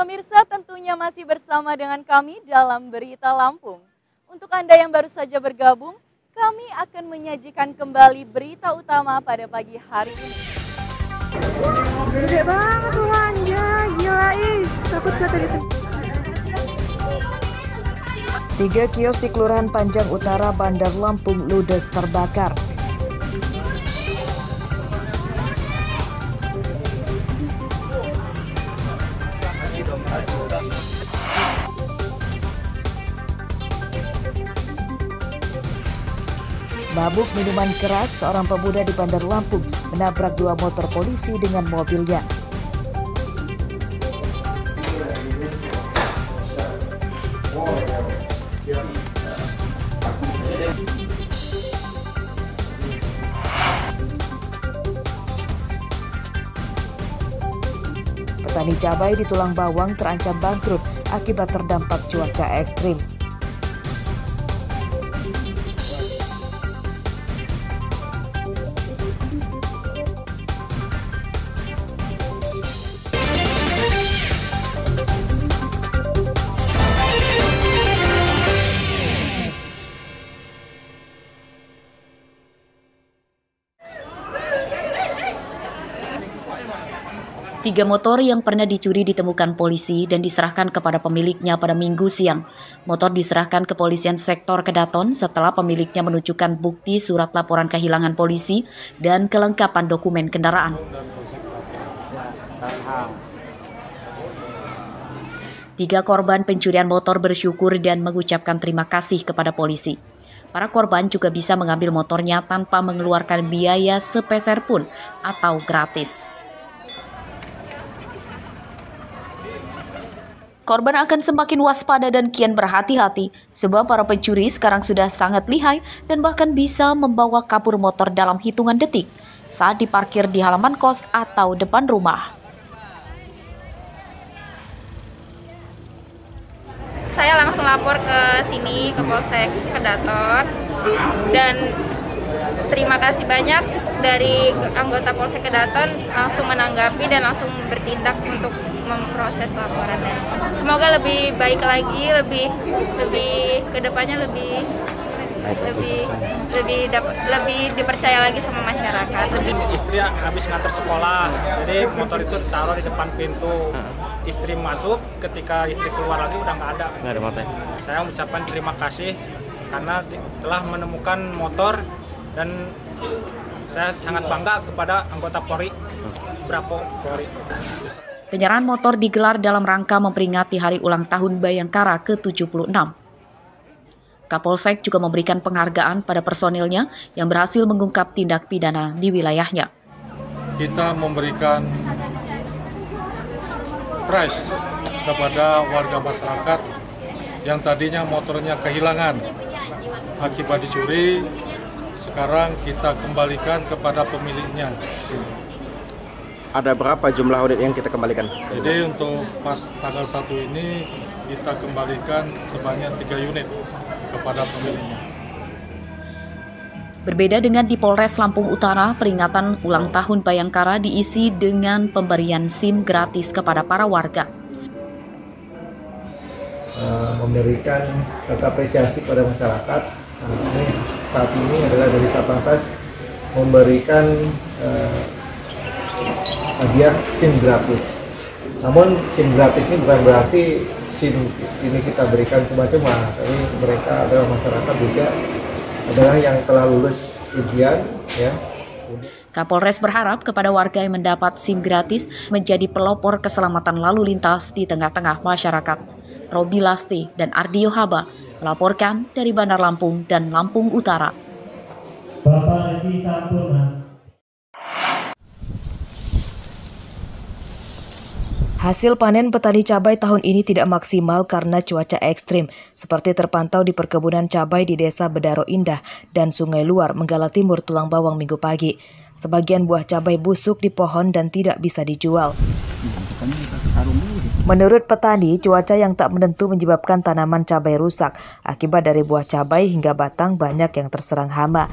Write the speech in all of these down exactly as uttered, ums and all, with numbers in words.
Pemirsa, tentunya masih bersama dengan kami dalam Berita Lampung. Untuk Anda yang baru saja bergabung, kami akan menyajikan kembali berita utama pada pagi hari ini. Gede banget tuh anjay, gila ih, takut kata di sini. Tiga kios di Kelurahan Panjang Utara, Bandar Lampung ludes terbakar. Mabuk minuman keras, seorang pemuda di Bandar Lampung menabrak dua motor polisi dengan mobilnya. Petani cabai di Tulang Bawang terancam bangkrut akibat terdampak cuaca ekstrim. Tiga motor yang pernah dicuri ditemukan polisi dan diserahkan kepada pemiliknya pada Minggu siang. Motor diserahkan ke Kepolisian Sektor Kedaton setelah pemiliknya menunjukkan bukti surat laporan kehilangan polisi dan kelengkapan dokumen kendaraan. Tiga korban pencurian motor bersyukur dan mengucapkan terima kasih kepada polisi. Para korban juga bisa mengambil motornya tanpa mengeluarkan biaya sepeser pun atau gratis. Korban akan semakin waspada dan kian berhati-hati sebab para pencuri sekarang sudah sangat lihai dan bahkan bisa membawa kabur motor dalam hitungan detik saat diparkir di halaman kos atau depan rumah. Saya langsung lapor ke sini, ke Polsek Kedaton, dan terima kasih banyak dari anggota Polsek Kedaton langsung menanggapi dan langsung bertindak untuk memproses laporan. Dan semoga lebih baik lagi, lebih lebih kedepannya lebih lebih lebih dapat lebih dipercaya lagi sama masyarakat. Lebih. Istri habis nganter sekolah, jadi motor itu ditaruh di depan pintu. Istri masuk, ketika istri keluar lagi udah nggak ada. Nggak ada motor. Saya mengucapkan terima kasih karena telah menemukan motor dan saya sangat bangga kepada anggota Polri, Bravo Polri. Penyerahan motor digelar dalam rangka memperingati Hari Ulang Tahun Bayangkara ke tujuh puluh enam. Kapolsek juga memberikan penghargaan pada personilnya yang berhasil mengungkap tindak pidana di wilayahnya. Kita memberikan prize kepada warga masyarakat yang tadinya motornya kehilangan akibat dicuri, sekarang kita kembalikan kepada pemiliknya. Ada berapa jumlah unit yang kita kembalikan? Jadi untuk pas tanggal satu ini kita kembalikan sebanyak tiga unit kepada pemiliknya. Berbeda dengan di Polres Lampung Utara, peringatan ulang tahun Bayangkara diisi dengan pemberian SIM gratis kepada para warga. Uh, memberikan kata apresiasi pada masyarakat. Nah, ini saat ini adalah dari Satlantas memberikan uh, hadiah SIM gratis. Namun SIM gratis ini bukan berarti SIM ini kita berikan cuma-cuma, tapi mereka adalah masyarakat juga adalah yang telah lulus ujian, ya. Kapolres berharap kepada warga yang mendapat SIM gratis menjadi pelopor keselamatan lalu lintas di tengah-tengah masyarakat. Robi Lasti dan Ardi Yohaba melaporkan dari Bandar Lampung dan Lampung Utara. Bapak Edi Sampurna. Hasil panen petani cabai tahun ini tidak maksimal karena cuaca ekstrim, seperti terpantau di perkebunan cabai di Desa Bedaro Indah dan Sungai Luar, Menggala Timur, Tulang Bawang Minggu pagi. Sebagian buah cabai busuk di pohon dan tidak bisa dijual. Menurut petani, cuaca yang tak menentu menyebabkan tanaman cabai rusak. Akibat dari buah cabai hingga batang banyak yang terserang hama.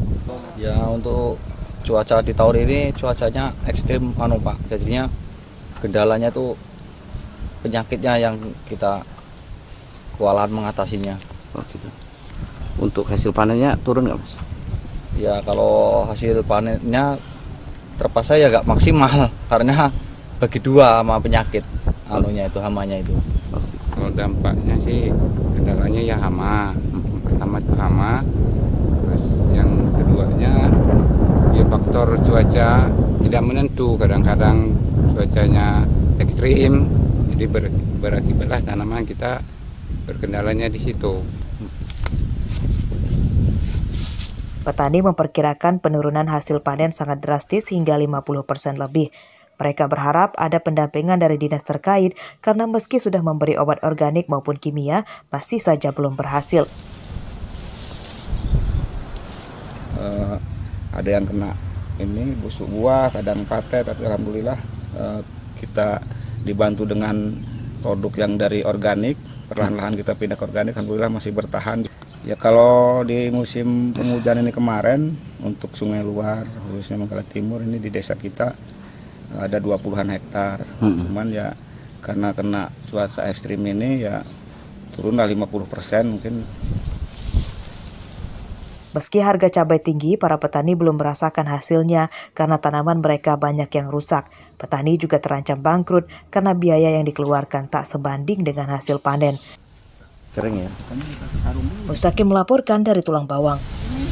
Ya, untuk cuaca di tahun ini cuacanya ekstrim anu Pak, jadinya kendalanya tuh penyakitnya yang kita kewalahan mengatasinya. Oh, gitu. Untuk hasil panennya turun nggak, Mas? Ya kalau hasil panennya terpaksa ya nggak maksimal karena bagi dua sama penyakit anunya itu, hamanya itu. Kalau dampaknya sih kendalanya ya hama, pertama itu hama, terus yang keduanya ya faktor cuaca tidak menentu, kadang-kadang cuacanya ekstrim, jadi ber, berakibatlah tanaman kita berkendalanya di situ. Petani memperkirakan penurunan hasil panen sangat drastis hingga lima puluh persen lebih. Mereka berharap ada pendampingan dari dinas terkait karena meski sudah memberi obat organik maupun kimia, masih saja belum berhasil. Uh, ada yang kena ini busuk buah, kadang pate, tapi alhamdulillah uh, kita dibantu dengan produk yang dari organik, perlahan-lahan kita pindah ke organik, alhamdulillah masih bertahan. Ya kalau di musim penghujan ini kemarin untuk Sungai Luar, khususnya Manggarai Timur ini di desa kita ada dua puluhan hektar, hmm. cuman ya karena kena cuaca ekstrim ini ya turunlah lima puluh persen mungkin. Meski harga cabai tinggi, para petani belum merasakan hasilnya karena tanaman mereka banyak yang rusak. Petani juga terancam bangkrut karena biaya yang dikeluarkan tak sebanding dengan hasil panen. Kering ya? Mustaqim melaporkan dari Tulang Bawang.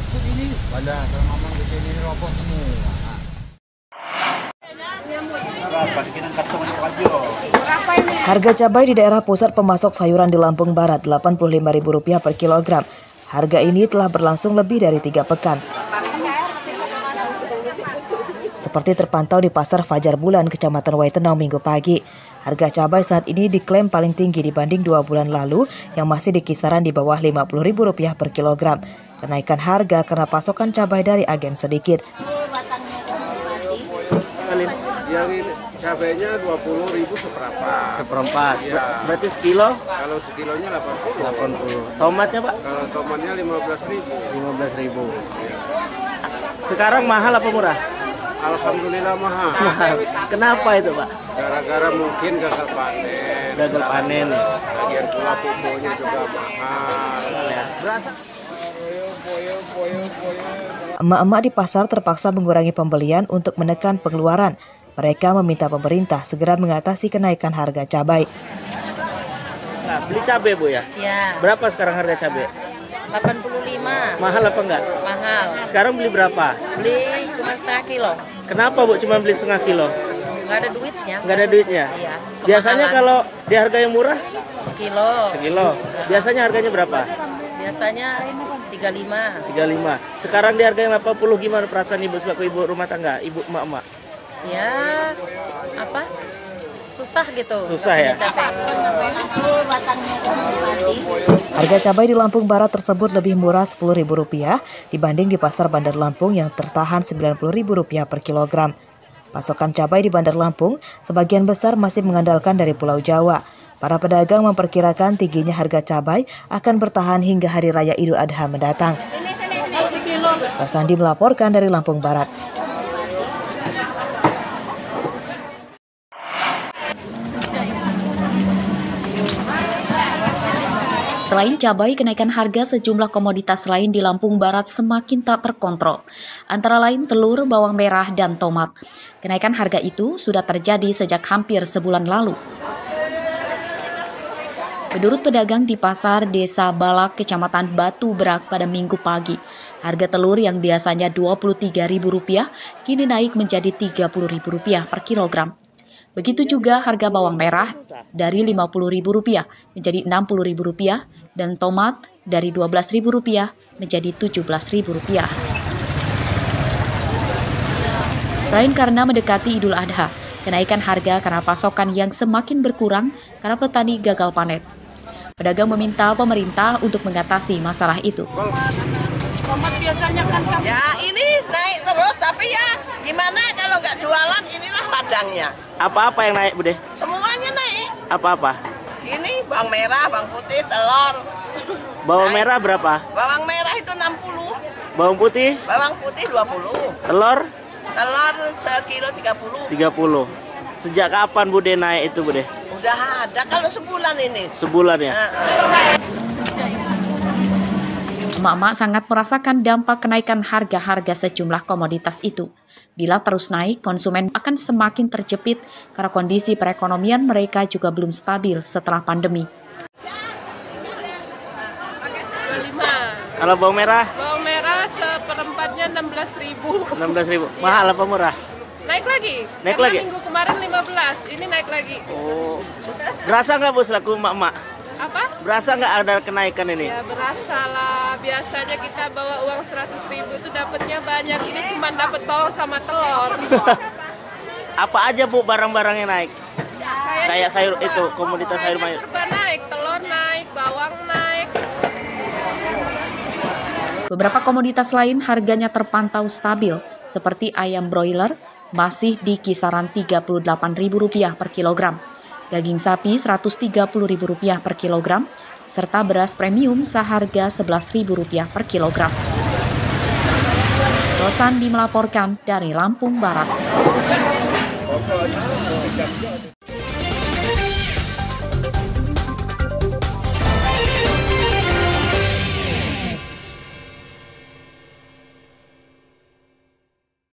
Harga cabai di daerah pusat pemasok sayuran di Lampung Barat delapan puluh lima ribu rupiah per kilogram. Harga ini telah berlangsung lebih dari tiga pekan. Seperti terpantau di Pasar Fajar Bulan, Kecamatan Waitenau Minggu pagi. Harga cabai saat ini diklaim paling tinggi dibanding dua bulan lalu yang masih di kisaran di bawah lima puluh ribu rupiah per kilogram. Kenaikan harga karena pasokan cabai dari agen sedikit. Yang ini cabainya dua puluh ribu seperempat. Seperempat. Ya. Berarti sekilo? Kalau sekilonya delapan puluh. delapan puluh. Tomatnya, Pak? Kalau tomatnya lima belas ribu. lima belas ribu. Ya. Sekarang mahal apa murah? Alhamdulillah mahal. Mahal. Kenapa itu, Pak? Gara-gara mungkin gagal panen. Gagal panen. Bagian pula pupuknya juga mahal. Ya. Berasa. Emak-emak di pasar terpaksa mengurangi pembelian untuk menekan pengeluaran. Mereka meminta pemerintah segera mengatasi kenaikan harga cabai. Nah, beli cabai, Bu ya? Ya. Berapa sekarang harga cabai? delapan puluh lima. Mahal apa enggak? Mahal. Sekarang beli berapa? Beli cuma setengah kilo. Kenapa, Bu, cuma beli setengah kilo? Nggak ada duitnya. Nggak ada duitnya? Iya. Biasanya kalau di harga yang murah? Sekilo. Sekilo. Biasanya harganya berapa? Biasanya tiga puluh lima. tiga puluh lima. Sekarang di harga yang delapan puluh, gimana perasaan Ibu sebagai ibu rumah tangga, ibu emak-emak? Ya, apa? Susah gitu. Susah ya? Harga cabai di Lampung Barat tersebut lebih murah sepuluh ribu rupiah dibanding di Pasar Bandar Lampung yang tertahan sembilan puluh ribu rupiah per kilogram. Pasokan cabai di Bandar Lampung sebagian besar masih mengandalkan dari Pulau Jawa. Para pedagang memperkirakan tingginya harga cabai akan bertahan hingga Hari Raya Idul Adha mendatang. Rosandi melaporkan dari Lampung Barat. Selain cabai, kenaikan harga sejumlah komoditas lain di Lampung Barat semakin tak terkontrol. Antara lain telur, bawang merah, dan tomat. Kenaikan harga itu sudah terjadi sejak hampir sebulan lalu. Menurut pedagang di pasar Desa Balak, Kecamatan Batu Berak pada Minggu pagi, harga telur yang biasanya dua puluh tiga ribu rupiah kini naik menjadi tiga puluh ribu rupiah per kilogram. Begitu juga harga bawang merah dari lima puluh ribu rupiah menjadi enam puluh ribu rupiah dan tomat dari dua belas ribu rupiah menjadi tujuh belas ribu rupiah. Selain karena mendekati Idul Adha, kenaikan harga karena pasokan yang semakin berkurang karena petani gagal panen. Pedagang meminta pemerintah untuk mengatasi masalah itu. Tomat biasanya kan ya ini naik terus, tapi ya gimana kalau nggak jualan, inilah ladangnya. Apa-apa yang naik, Bude? Semuanya naik. Apa-apa? Ini bawang merah, bawang putih, telur. Bawang naik. Merah berapa? Bawang merah itu enam puluh. Bawang putih? Bawang putih dua puluh. Telur? Telur sekilo tiga puluh. tiga puluh. Sejak kapan Bude naik itu Bude? Udah ada kalau sebulan ini. Sebulan ya? Emak-emak sangat merasakan dampak kenaikan harga-harga sejumlah komoditas itu. Bila terus naik, konsumen akan semakin terjepit karena kondisi perekonomian mereka juga belum stabil setelah pandemi. Kalau bawang merah? Bawang merah seperempatnya enam belas ribu. enam belas ribu. Mahal apa murah? Naik lagi. Naik Karena lagi? minggu kemarin lima belas, ini naik lagi. Oh. Berasa nggak Bu selaku emak-emak? Apa? Berasa nggak ada kenaikan ini? Ya berasa lah. Biasanya kita bawa uang seratus ribu itu dapatnya banyak. Ini cuma dapat bawang sama telur. Apa aja Bu barang-barangnya naik? Kayaknya Kayak sayur serba, itu, komoditas sayur kayaknya mayur. serba naik. Telur naik, bawang naik. Beberapa komoditas lain harganya terpantau stabil, seperti ayam broiler masih di kisaran tiga puluh delapan ribu rupiah per kilogram, daging sapi seratus tiga puluh ribu rupiah per kilogram, serta beras premium seharga sebelas ribu rupiah per kilogram. Rosandi melaporkan dari Lampung Barat.